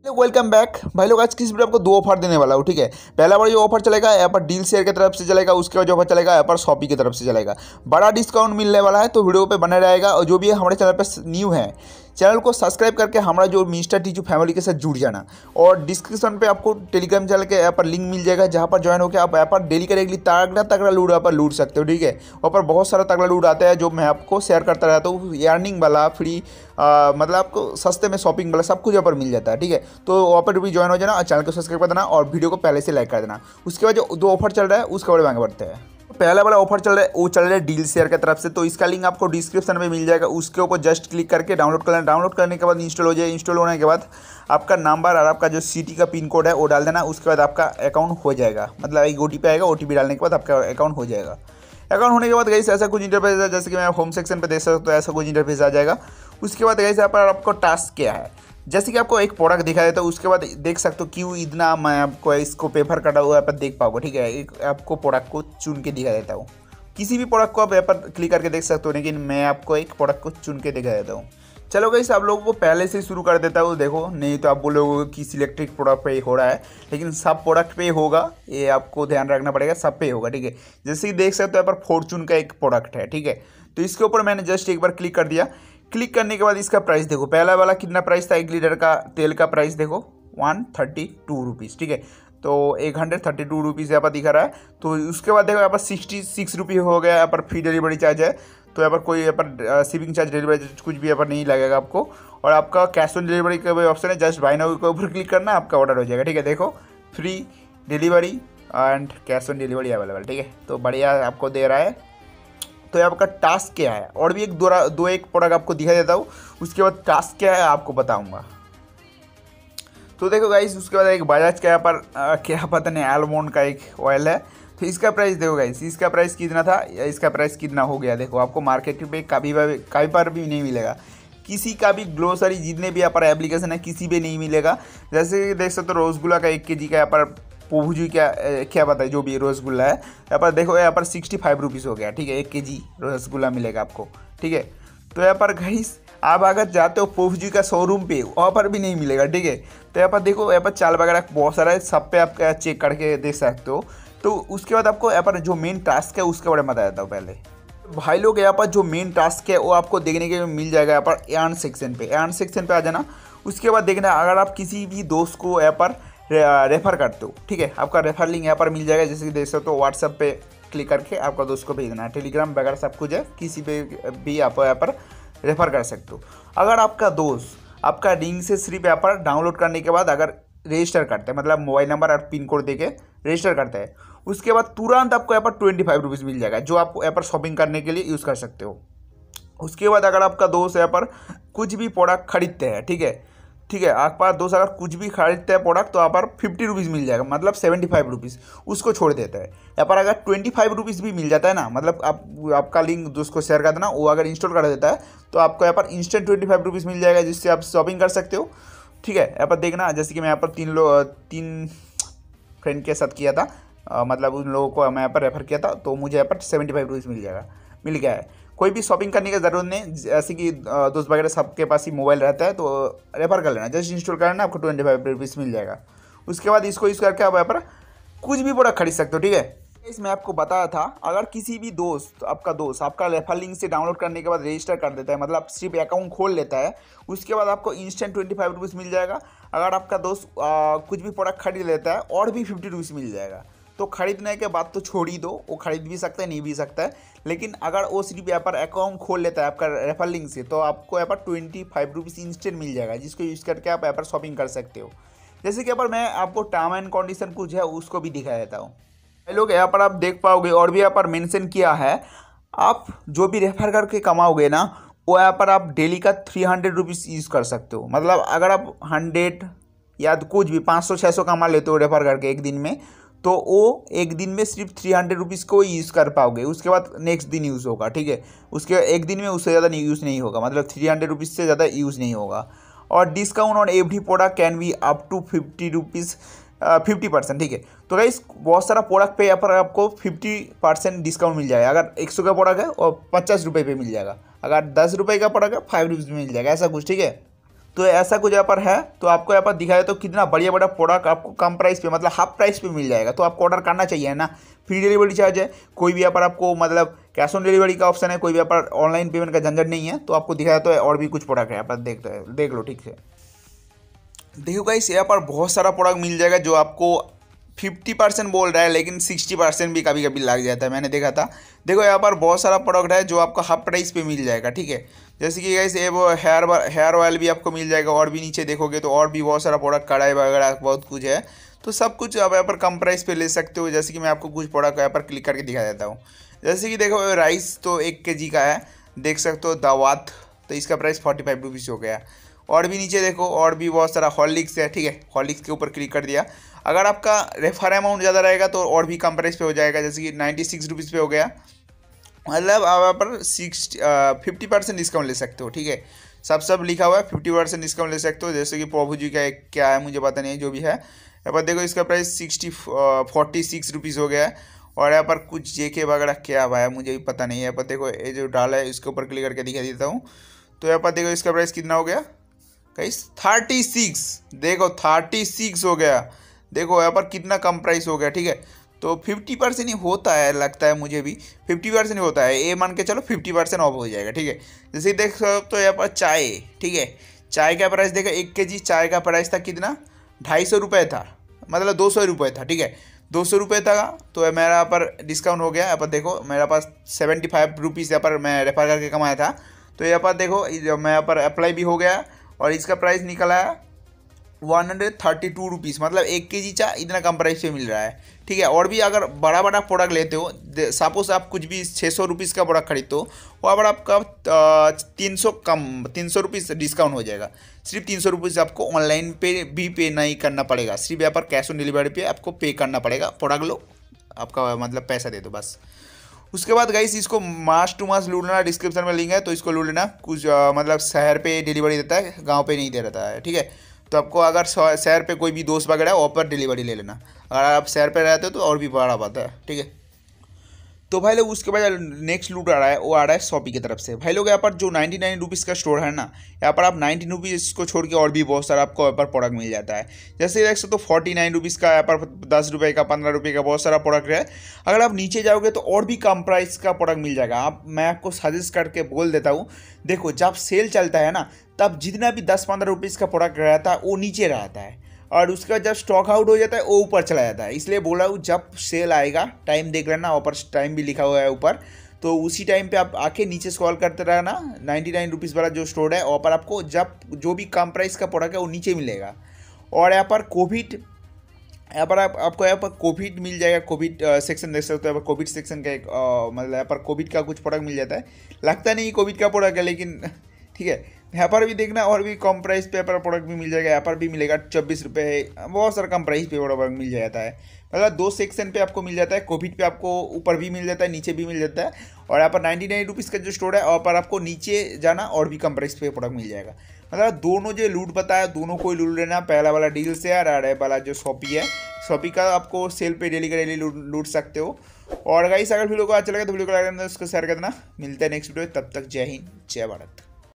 Welcome back भाई लोग। आज किस वीडियो आपको दो ऑफर देने वाला हूँ। ठीक है, पहला बार जो ऑफर चलेगा यहाँ पर डील शेयर की तरफ से चलेगा, उसके बाद जो ऑफर चलेगा यहाँ पर शॉपी की तरफ से चलेगा। बड़ा डिस्काउंट मिलने वाला है तो वीडियो पे बने रहेगा। और जो भी हमारे चैनल पर न्यू है, चैनल को सब्सक्राइब करके हमारा जो मिस्टर टीचू फैमिली के साथ जुड़ जाना। और डिस्क्रिप्शन पे आपको टेलीग्राम चैनल के यहाँ पर लिंक मिल जाएगा, जहाँ पर ज्वाइन होकर आप यहाँ पर डेली करेंगे तगड़ा तगड़ा लूट यहाँ पर लूट सकते हो। ठीक है, वहाँ पर बहुत सारा तगड़ा लूट आता है जो मैं आपको शेयर करता रहता हूँ। अर्निंग वाला फ्री मतलब आपको सस्ते में शॉपिंग वाला सब कुछ यहाँ पर मिल जाता है। ठीक है, तो वहाँ पर भी ज्वाइन हो जाना और चैनल को सब्सक्राइब कर देना और वीडियो को पहले से लाइक कर देना। उसके बाद जो दो ऑफर चल रहा है उसके बारे में आगे बढ़ते हैं। पहला वाला ऑफर चल रहा है वो चल रहा है डील शेयर की तरफ से, तो इसका लिंक आपको डिस्क्रिप्शन में मिल जाएगा। उसके ऊपर जस्ट क्लिक करके डाउनलोड कर लेना। डाउनलोड करने के बाद इंस्टॉल हो जाए। इंस्टॉल होने के बाद आपका नंबर और आपका जो सिटी का पिन कोड है वो डाल देना। उसके बाद आपका अकाउंट हो जाएगा, मतलब एक OTP आएगा। OTP डालने के बाद आपका अकाउंट हो जाएगा। अकाउंट होने के बाद गाइस ऐसा कुछ इंटरफेस है, जैसे कि मैं होम सेक्शन पे देख सकता हूँ, तो ऐसा कुछ इंटरफेस आ जाएगा। उसके बाद गाइस यहाँ पर आपको टास्क क्या है, जैसे कि आपको एक प्रोडक्ट दिखा देता है, उसके बाद देख सकते हो क्यों इतना मैं आपको इसको पेपर कटा हुआ यहाँ पर देख पाओगे। ठीक है, एक आपको प्रोडक्ट को चुन के दिखा देता हूँ। किसी भी प्रोडक्ट को आप यहाँ पर क्लिक करके देख सकते हो, लेकिन मैं आपको एक प्रोडक्ट को चुन के दिखा देता हूँ। चलो गाइस, आप लोगों को पहले से शुरू कर देता हूँ। देखो, नहीं तो आप बोलोगे कि सिलेक्टेड प्रोडक्ट पे हो रहा है, लेकिन सब प्रोडक्ट पे होगा, ये आपको ध्यान रखना पड़ेगा, सब पे होगा। ठीक है, जैसे कि देख सकते हो यहाँ पर फॉर्चून का एक प्रोडक्ट है। ठीक है, तो इसके ऊपर मैंने जस्ट एक बार क्लिक कर दिया। क्लिक करने के बाद इसका प्राइस देखो, पहला वाला कितना प्राइस था, 1 लीटर का तेल का प्राइस देखो 132 रुपीज़। ठीक है, तो 132 रुपीज़ यहाँ पर दिखा रहा है। तो उसके बाद देखो यहाँ पर 66 रुपये हो गया। यहाँ पर फ्री डिलीवरी चार्ज है, तो यहाँ पर कोई यहाँ पर शिपिंग चार्ज डिलीवरी चार्ज कुछ भी यहाँ पर नहीं लगेगा आपको। और आपका कैश ऑन डिलीवरी का भी ऑप्शन है, जस्ट बाय नाउ के ऊपर क्लिक करना, आपका ऑर्डर हो जाएगा। ठीक है, देखो free delivery and cash on delivery available. ठीक है, तो बढ़िया आपको दे रहा है। तो आपका टास्क क्या है, और भी एक प्रोडक्ट आपको दिखा देता हूँ। उसके बाद टास्क क्या है आपको बताऊँगा। तो देखो गाइस, उसके बाद एक बजाज का यहाँ पर क्या पता नहीं आलमंड का एक ऑयल है। तो इसका प्राइस देखो गाइस, इसका प्राइस कितना था या इसका प्राइस कितना हो गया। देखो, आपको मार्केट पे कभी पर भी नहीं मिलेगा। किसी का भी ग्लोसरी जितने भी यहाँ पर एप्लीकेशन है किसी भी नहीं मिलेगा। जैसे कि देख सकते हो रसगुल्ला का 1 kg का यहाँ पर पोभुजी क्या बताए, जो भी रसगुल्ला है यहाँ पर देखो, यहाँ पर 65 रुपीज़ हो गया। ठीक है, 1 kg रसगुल्ला मिलेगा आपको। ठीक है, तो यहाँ पर गाइस आप अगर जाते हो पोभुजी का शोरूम पे, वहाँ पर भी नहीं मिलेगा। ठीक है, तो यहाँ पर देखो, यहाँ पर चाल वगैरह बहुत सारा है, सब पे आप चेक करके देख सकते हो। तो उसके बाद आपको यहाँ पर जो मेन टास्क है उसके बारे में बता देता हूँ पहले। भाई लोग, यहाँ पर जो मेन टास्क है वो आपको देखने के लिए मिल जाएगा यहाँ पर अर्न सेक्शन पे। अर्न सेक्शन पे आ जाना। उसके बाद देखना, अगर आप किसी भी दोस्त को यहाँ पर रेफ़र करते हो, ठीक है, आपका रेफर लिंक यहाँ पर मिल जाएगा। जैसे कि देख सकते हो व्हाट्सएप पे क्लिक करके आपका दोस्त को भेजना है। टेलीग्राम वगैरह सब कुछ है, किसी पे भी आप यहाँ पर रेफ़र कर सकते हो। अगर आपका दोस्त आपका लिंक से सिर्फ यहाँ पर डाउनलोड करने के बाद अगर रजिस्टर करते हैं, मतलब मोबाइल नंबर और पिन कोड देके रजिस्टर करते हैं, उसके बाद तुरंत आपको यहाँ पर 25 रुपीज़ मिल जाएगा, जो आप यहाँ पर शॉपिंग करने के लिए यूज़ कर सकते हो। उसके बाद अगर आपका दोस्त यहाँ पर कुछ भी प्रोडक्ट खरीदते हैं, ठीक है, आपका दोस्त अगर कुछ भी खरीदते हैं प्रोडक्ट, तो यहाँ पर 50 रुपीज़ मिल जाएगा, मतलब 75 रुपीज़ उसको छोड़ देता है। यहाँ पर अगर 25 रुपीज़ भी मिल जाता है ना, मतलब आपका लिंक दोस्त को शेयर कर देना, वो अगर इंस्टॉल कर देता है तो आपको यहाँ पर इंस्टेंट 25 रुपीज़ मिल जाएगा, जिससे आप शॉपिंग कर सकते हो। ठीक है, यहाँ पर देखना, जैसे कि मैं यहाँ पर 3 फ्रेंड के साथ किया था, मतलब उन लोगों को मैं यहाँ पर रेफ़र किया था, तो मुझे यहाँ पर 75 रुपीज़ मिल गया है। कोई भी शॉपिंग करने की ज़रूरत नहीं, जैसे कि दोस्त वगैरह सबके पास ही मोबाइल रहता है, तो रेफ़र कर लेना, जस्ट इंस्टॉल करना, आपको 25 रुपीज़ मिल जाएगा। उसके बाद इसको यूज़ करके आप यहाँ पर कुछ भी प्रोडक्ट खरीद सकते हो। ठीक है, इसमें आपको बताया था, अगर किसी भी दोस्त आपका रेफर लिंक से डाउनलोड करने के बाद रजिस्टर कर देता है, मतलब सिर्फ अकाउंट खोल लेता है, उसके बाद आपको इंस्टेंट 25 रुपीज़ मिल जाएगा। अगर आपका दोस्त कुछ भी प्रोडक्ट खरीद लेता है और भी 50 रुपीज़ मिल जाएगा। तो खरीदने के बाद तो छोड़ ही दो, वो खरीद भी सकता है, नहीं भी सकता है, लेकिन अगर वो सिर्फ यहाँ पर अकाउंट खोल लेता है आपका रेफर लिंक से, तो आपको यहाँ पर 25 रुपीज़ इंस्टेंट मिल जाएगा, जिसको यूज़ करके आप यहाँ पर शॉपिंग कर सकते हो। जैसे कि यहाँ पर मैं आपको टर्म एंड कंडीशन कुछ है उसको भी दिखा देता हूँ। लोग, यहाँ पर आप देख पाओगे और भी यहाँ पर मेंशन किया है, आप जो भी रेफर करके कमाओगे ना, वो यहाँ पर आप डेली का 300 रुपीज़ यूज़ कर सकते हो। मतलब अगर आप 100 या कुछ भी 500-600 कमा लेते हो रेफर करके एक दिन में, तो वो एक दिन में सिर्फ 300 रुपीज़ को यूज़ कर पाओगे। उसके बाद नेक्स्ट दिन यूज़ होगा। ठीक है, उसके एक दिन में उससे ज़्यादा यूज़ नहीं होगा, मतलब 300 रुपीज़ से ज़्यादा यूज़ नहीं होगा। और discount on every product can be up to 50 rupees 50%। ठीक है, तो गाइस बहुत सारा प्रोडक्ट पे यहाँ पर आपको 50% डिस्काउंट मिल जाएगा। अगर 100 का प्रोडक्ट है और 50 रुपये पे मिल जाएगा, अगर 10 रुपये का प्रोडक्ट है 5 रुपीज़ में मिल जाएगा, ऐसा कुछ। ठीक है, तो ऐसा कुछ यहाँ पर है। तो आपको यहाँ पर दिखाया तो कितना बढ़िया बड़ा प्रोडक्ट आपको कम प्राइस पे मतलब हाफ प्राइस पे मिल जाएगा। तो आपको ऑर्डर करना चाहिए ना। फ्री डिलीवरी चार्ज है, कोई भी यहाँ पर आपको मतलब कैश ऑन डिलीवरी का ऑप्शन है, कोई भी यहाँ पर ऑनलाइन पेमेंट का झंझट नहीं है। तो आपको दिखाया तो और भी कुछ प्रोडक्ट है यहाँ पर देख लो ठीक से। देखो गाइस यहाँ पर बहुत सारा प्रोडक्ट मिल जाएगा जो आपको 50% बोल रहा है, लेकिन 60% भी कभी कभी लग जाता है, मैंने देखा था। देखो यहाँ पर बहुत सारा प्रोडक्ट है जो आपको हाफ प्राइस पे मिल जाएगा, ठीक है। जैसे कि गाइस ये वो हेयर ऑयल भी आपको मिल जाएगा, और भी नीचे देखोगे तो और भी बहुत सारा प्रोडक्ट, कढ़ाई वगैरह बहुत कुछ है। तो सब कुछ आप यहाँ पर कम प्राइस पे ले सकते हो। जैसे कि मैं आपको कुछ प्रोडक्ट यहाँ पर क्लिक करके दिखा देता हूँ। जैसे कि देखो राइस तो 1 kg का है, देख सकते हो दावत, तो इसका प्राइस 45 रुपीज़ हो गया। और भी नीचे देखो और भी बहुत सारा हॉर्लिक्स है, ठीक है। हॉर्लिक्स के ऊपर क्लिक कर दिया, अगर आपका रेफर अमाउंट ज़्यादा रहेगा तो और भी कम प्राइस पे हो जाएगा। जैसे कि 96 रुपीज़ पे हो गया, मतलब आप यहाँ पर 50% डिस्काउंट ले सकते हो, ठीक है। सब लिखा हुआ है, 50% डिस्काउंट ले सकते हो। जैसे कि प्रभु जी का एक क्या है मुझे पता नहीं है, जो भी है। यहाँ पर देखो इसका प्राइस 46 रुपीज़ हो गया है। और यहाँ पर कुछ जेके वगैरह क्या हुआ है मुझे भी पता नहीं है। यहाँ पर देखो ये जो डाला है इसके ऊपर क्लिक करके दिखा देता हूँ। तो यहाँ पर देखो इसका प्राइस कितना हो गया गाइस, 36। देखो 36 हो गया। देखो यहाँ पर कितना कम प्राइस हो गया, ठीक है। तो 50% ही होता है, लगता है मुझे भी 50% ही होता है। ये मान के चलो 50% ऑफ हो जाएगा, ठीक है। जैसे देख सकते हो तो यहाँ पर चाय, ठीक है। चाय का प्राइस देखो 1 kg चाय का प्राइस था कितना, 250 रुपये था, मतलब 200 रुपये था, ठीक है। 200 रुपये था। तो मेरा यहाँ पर डिस्काउंट हो गया। यहाँ पर देखो मेरा पास 75 रुपीज़ यहाँ पर मैं रेफर करके कमाया था। तो यहाँ पर देखो मैं यहाँ पर अप्लाई भी हो गया, और इसका प्राइस निकला है 132 रुपीज़, मतलब 1 kg चाय इतना कम प्राइस पे मिल रहा है, ठीक है। और भी अगर बड़ा बड़ा प्रोडक्ट लेते हो, सपोज आप कुछ भी 600 रुपीज़ का प्रोडक्ट खरीदते हो, वहाँ पर आपका 300 रुपीज़ डिस्काउंट हो जाएगा। सिर्फ 300 रुपीज़ आपको ऑनलाइन पे नहीं करना पड़ेगा, सिर्फ यहाँ पर कैश ऑन डिलीवरी पे आपको पे करना पड़ेगा। प्रोडक्ट लो, आपका मतलब पैसा दे दो बस। उसके बाद गाइस इसको मास टू मास लूट लेना, डिस्क्रिप्शन में लिंक है, तो इसको लूट लेना। कुछ मतलब शहर पे डिलीवरी देता है, गांव पे नहीं दे रहता है, ठीक है। तो आपको अगर शहर पे कोई भी दोस्त वगैरह है वहाँ पर डिलीवरी ले लेना। अगर आप शहर पे रहते हो तो और भी बड़ा बात है, ठीक है। तो भाई लोग उसके बाद नेक्स्ट लूट आ रहा है, वो आ रहा है शॉपी की तरफ से। भाई लोग यहाँ पर जो 99 रुपीज़ का स्टोर है ना, यहाँ पर आप 19 रुपीज़ को छोड़ के और भी बहुत सारा आपको यहाँ पर प्रोडक्ट मिल जाता है। जैसे देख सकते तो 49 रुपीज़ का, यहाँ पर 10 रुपये का, 15 रुपये का बहुत सारा प्रोडक्ट है। अगर आप नीचे जाओगे तो और भी कम प्राइस का प्रोडक्ट मिल जाएगा। मैं आपको सजेस्ट करके बोल देता हूँ, देखो जब सेल चलता है ना, तब जितना भी 10-15 रुपीज़ का प्रोडक्ट रहता है वो नीचे रहता है, और उसका जब स्टॉक आउट हो जाता है वो ऊपर चला जाता है। इसलिए बोला हूँ जब सेल आएगा टाइम देख लेना, ऊपर टाइम भी लिखा हुआ है ऊपर, तो उसी टाइम पे आप आके नीचे स्क्रॉल करते रहना। 99 रुपीज़ वाला जो स्टोर है वहाँ पर आपको जब जो भी कम प्राइस का प्रोडक्ट है वो नीचे मिलेगा। और यहाँ पर यहाँ पर आपको यहाँ पर कोविड मिल जाएगा, कोविड सेक्शन देख सकते हो। यहाँ पर कोविड सेक्शन का एक मतलब यहाँ पर कोविड का कुछ प्रोडक्ट मिल जाता है, लगता नहीं कोविड का प्रोडक्ट है लेकिन ठीक है। यहाँ पर भी देखना और भी कम प्राइस पे पर प्रोडक्ट भी मिल जाएगा। यहाँ पर भी मिलेगा 24 रुपये, बहुत सारा कम प्राइस पे प्रोडक्ट मिल जाता है। मतलब 2 सेक्शन पे आपको मिल जाता है, कोविड पे आपको ऊपर भी मिल जाता है, नीचे भी मिल जाता है। और यहाँ पर 99 रुपीज़ का जो स्टोर है वहाँ पर आपको नीचे जाना और भी कम प्राइस पे प्रोडक्ट मिल जाएगा। मतलब दोनों जो लूट बताया दोनों को ही लूट लेना। पहला वाला डील से और वाला जो शॉपी है, शॉपी का आपको सेल पे डेली का डेली लूट सकते हो। और गाइस अगर वीडियो को अच्छा लगे तो वीडियो को लाइक करना, उसको शेयर कर देना। मिलते हैं नेक्स्ट वीडियो, तब तक जय हिंद जय भारत।